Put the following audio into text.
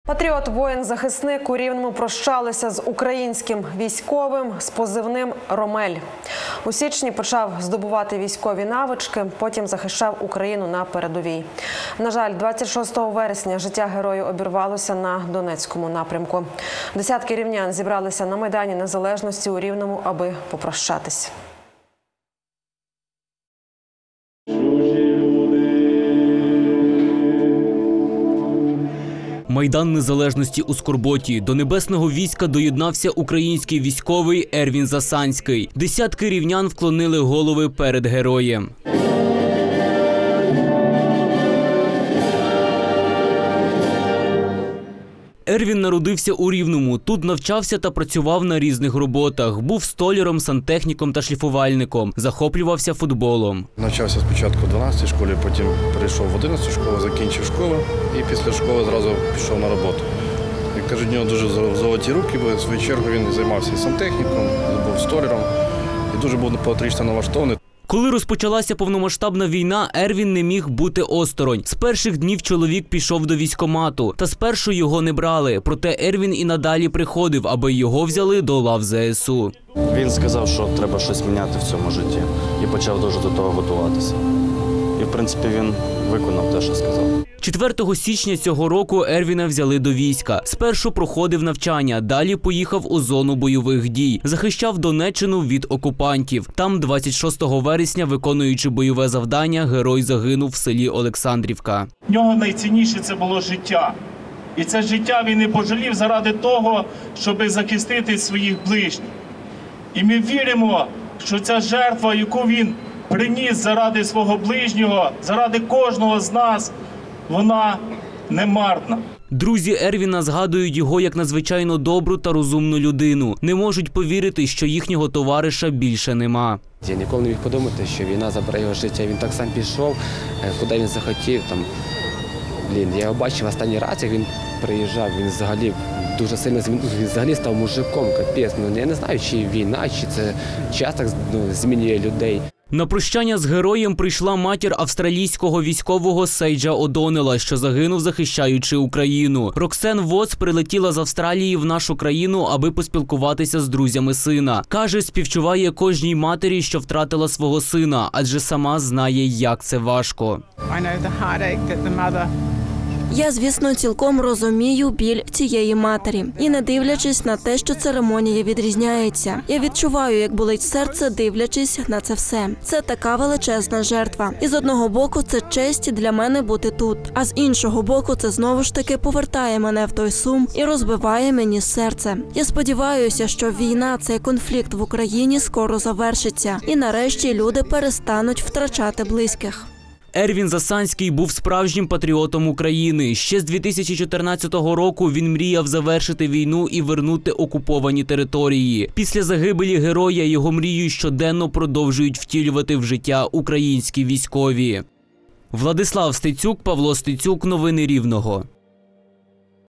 Патріот, воїн-захисник у Рівному прощалися з українським військовим з позивним «Ромель». У січні почав здобувати військові навички, потім захищав Україну на передовій. На жаль, 26 вересня життя герою обірвалося на Донецькому напрямку. Десятки рівнян зібралися на Майдані Незалежності у Рівному, аби попрощатись. Майдан Незалежності у скорботі. До небесного війська доєднався український військовий Ервін Засанський. Десятки рівнян вклонили голови перед героєм. Ервін народився у Рівному. Тут навчався та працював на різних роботах. Був столяром, сантехніком та шліфувальником. Захоплювався футболом. Навчався спочатку в 12-й школі, потім перейшов в 11-ту школу, закінчив школу і після школи одразу пішов на роботу. Як кажуть, у нього дуже золоті руки, бо в свою чергу він займався і сантехніком, був столяром і дуже був патріотично налаштований. Коли розпочалася повномасштабна війна, Ервін не міг бути осторонь. З перших днів чоловік пішов до військкомату. Та спершу його не брали. Проте Ервін і надалі приходив, аби його взяли до лав ЗСУ. Він сказав, що треба щось міняти в цьому житті. І почав дуже до того готуватися. І, в принципі, він виконав те, що сказав. 4 січня цього року Ервіна взяли до війська. Спершу проходив навчання, далі поїхав у зону бойових дій. Захищав Донеччину від окупантів. Там 26 вересня, виконуючи бойове завдання, герой загинув в селі Олександрівка. В нього найцінніше це було життя. І це життя він не пожалів заради того, щоб захистити своїх ближніх. І ми віримо, що ця жертва, яку він приніс заради свого ближнього, заради кожного з нас, вона не марна. Друзі Ервіна згадують його як надзвичайно добру та розумну людину. Не можуть повірити, що їхнього товариша більше нема. Я ніколи не міг подумати, що війна забере його життя. Він так сам пішов, куди він захотів. Я його бачив останній раз, як він приїжджав. Він взагалі дуже сильно став мужиком, капець. Я не знаю, чи війна, чи це час так змінює людей. На прощання з героєм прийшла матір австралійського військового Сейджа О'Доннелла, що загинув, захищаючи Україну. Роксен Воц прилетіла з Австралії в нашу країну, аби поспілкуватися з друзями сина. Каже, співчуває кожній матері, що втратила свого сина, адже сама знає, як це важко. Я, звісно, цілком розумію біль цієї матері. І не дивлячись на те, що церемонія відрізняється. Я відчуваю, як болить серце, дивлячись на це все. Це така величезна жертва. І з одного боку, це честь для мене бути тут. А з іншого боку, це знову ж таки повертає мене в той сум і розбиває мені серце. Я сподіваюся, що війна, цей конфлікт в Україні скоро завершиться. І нарешті люди перестануть втрачати близьких. Ервін Засанський був справжнім патріотом України. Ще з 2014 року він мріяв завершити війну і вернути окуповані території. Після загибелі героя його мрію щоденно продовжують втілювати в життя українські військові. Владислав Стецюк, Павло Стецюк. Новини Рівного.